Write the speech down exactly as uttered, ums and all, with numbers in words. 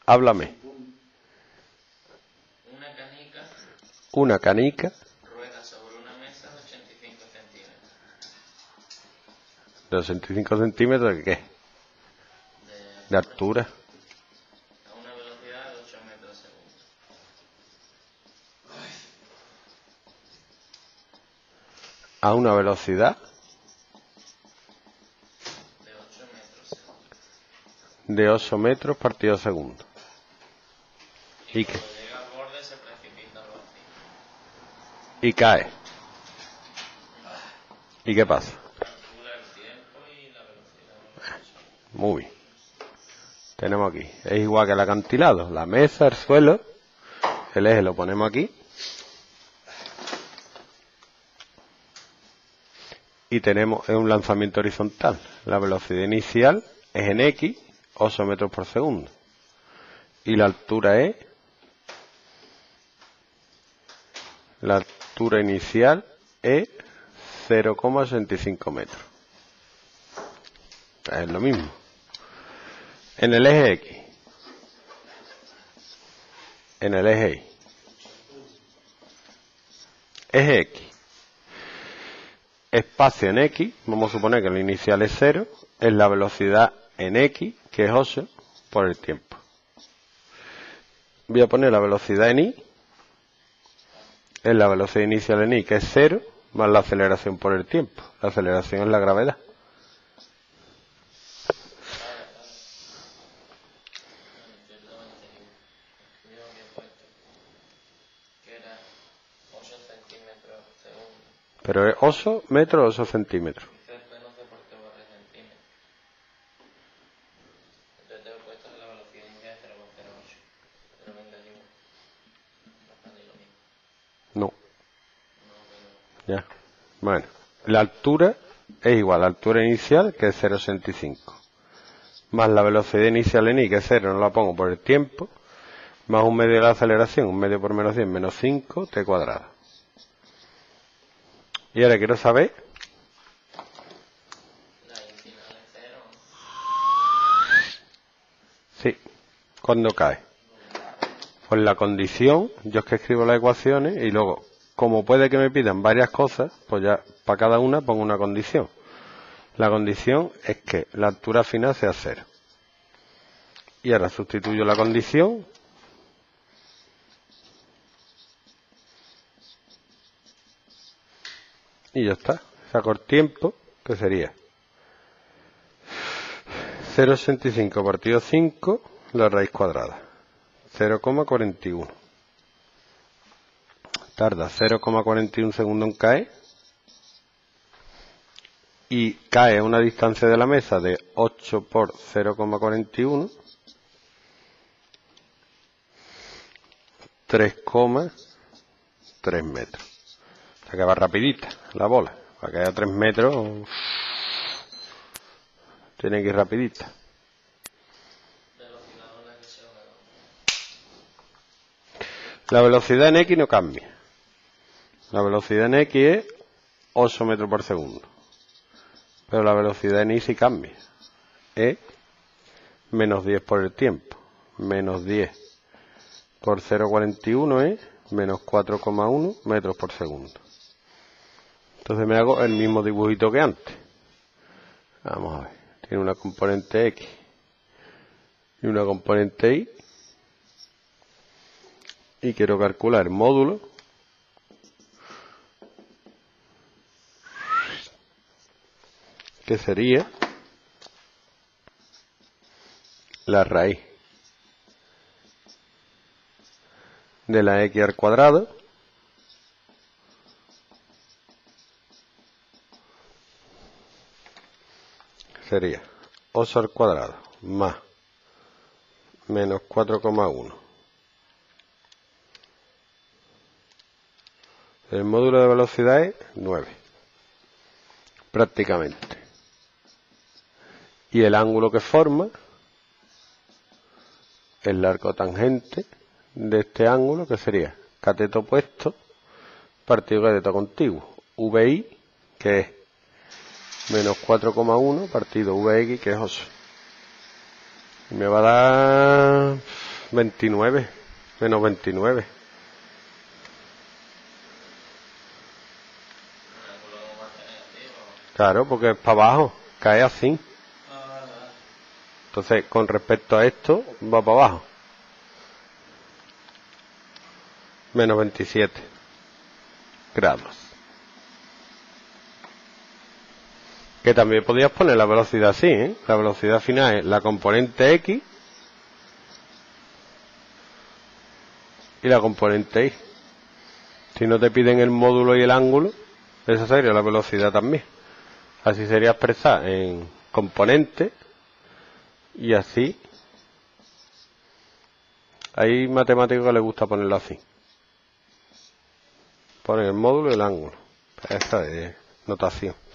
Háblame. Una canica. Una canica. Rueda sobre una mesa de ochenta y cinco centímetros. ¿De ochenta y cinco centímetros de qué? De, De altura. A una velocidad de ocho metros segundo. A una velocidad De ocho metros segundo. de ocho metros partido segundo. Y, ¿Y qué? cuando llega al borde se precipita al vacío. Y cae. ¿Y qué pasa? Calcula el tiempo y la velocidad. Muy bien. Tenemos aquí. Es igual que el acantilado. La mesa, el suelo. El eje lo ponemos aquí. Y tenemos es un lanzamiento horizontal. La velocidad inicial es en X, ocho metros por segundo. Y la altura es... La altura inicial es cero coma ochenta y cinco metros. Es lo mismo. En el eje X. En el eje Y. Eje X. Espacio en X, vamos a suponer que el inicial es cero, es la velocidad en X, que es ocho, por el tiempo. Voy a poner la velocidad en Y, es la velocidad inicial en Y, que es cero, más la aceleración por el tiempo. La aceleración es la gravedad. Pero es ocho metros o ocho centímetros. No. Ya. Bueno. La altura es igual a la altura inicial, que es cero coma ochenta y cinco. Más la velocidad inicial en Y, que es cero, no la pongo por el tiempo. Más un medio de la aceleración, un medio por menos cien, menos cinco, t cuadrado. Y ahora quiero saber... Sí. ¿Cuándo cae? Pues la condición, yo es que escribo las ecuaciones y luego, como puede que me pidan varias cosas, pues ya para cada una pongo una condición. La condición es que la altura final sea cero. Y ahora sustituyo la condición. Y ya está. Saco el tiempo, que sería cero coma ochenta y cinco partido cinco, la raíz cuadrada. cero coma cuarenta y uno. Tarda cero coma cuarenta y uno segundos en caer. Y cae a una distancia de la mesa de ocho por cero coma cuarenta y uno. tres coma tres metros. O sea que va rapidita la bola. Para que haya tres metros, tiene que ir rapidita. La velocidad en X no cambia. La velocidad en X es ocho metros por segundo. Pero la velocidad en Y sí cambia. Es menos diez por el tiempo. Menos diez por cero coma cuarenta y uno es menos cuatro coma uno metros por segundo. Entonces me hago el mismo dibujito que antes. Vamos a ver. Tiene una componente X y una componente Y. Y quiero calcular el módulo que sería la raíz de la X al cuadrado sería ocho al cuadrado más menos cuatro coma uno. El módulo de velocidad es nueve, prácticamente. Y el ángulo que forma, el arco tangente de este ángulo, que sería cateto opuesto partido cateto contiguo, V I, que es menos cuatro coma uno partido V X, que es ocho. Y me va a dar veintinueve, menos veintinueve. Claro, porque es para abajo, cae así. Entonces, con respecto a esto, va para abajo. Menos veintisiete grados. Que también podrías poner la velocidad así, ¿eh? La velocidad final es la componente X y la componente Y. Si no te piden el módulo y el ángulo, esa sería la velocidad también. Así sería expresar en componente y así. Hay matemáticos que les gusta ponerlo así. Ponen el módulo y el ángulo. Esa es notación.